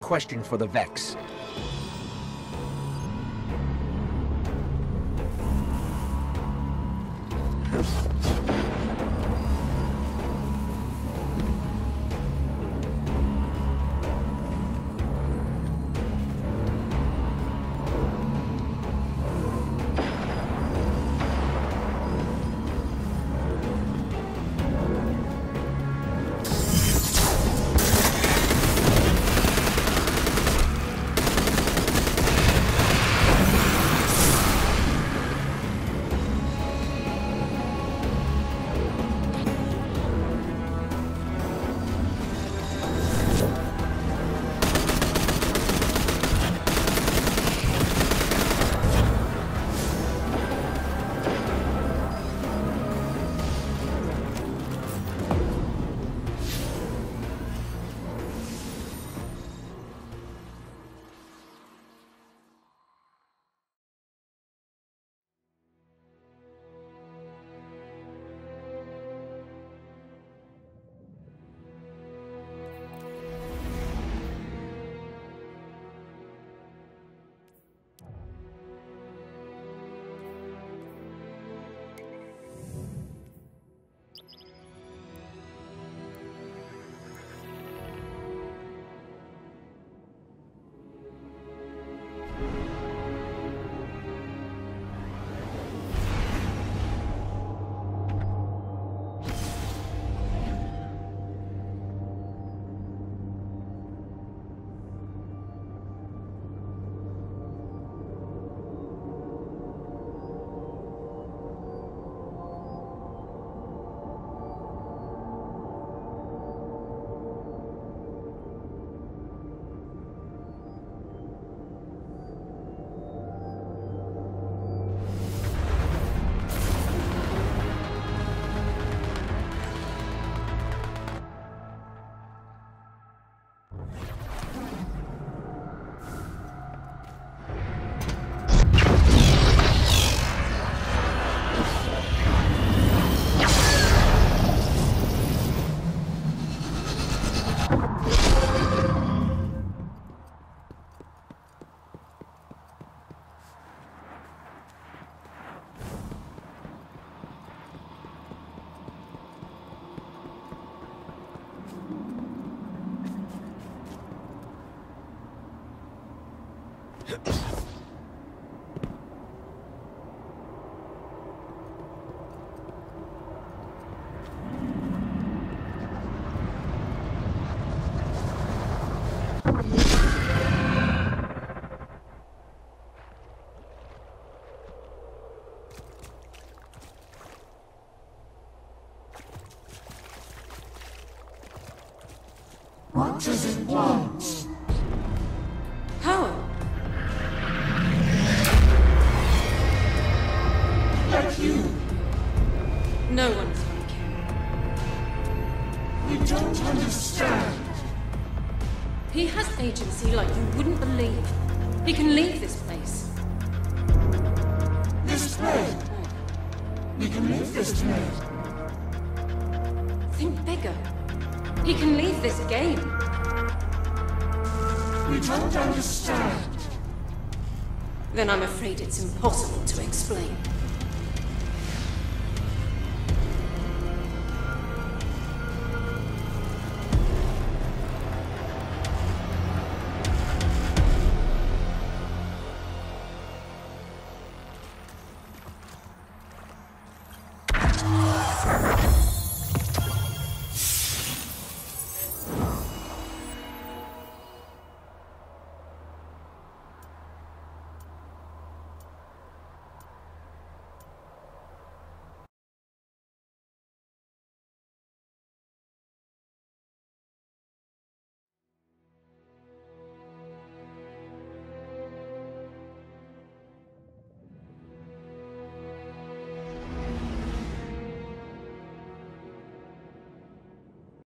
question for the Vex. What does it want? Power. Like you. No one's like him. You don't understand. He has agency like you wouldn't believe. He can leave this place. This place. We can leave this place. Think bigger. He can leave this game. We don't understand. Then I'm afraid it's impossible to explain.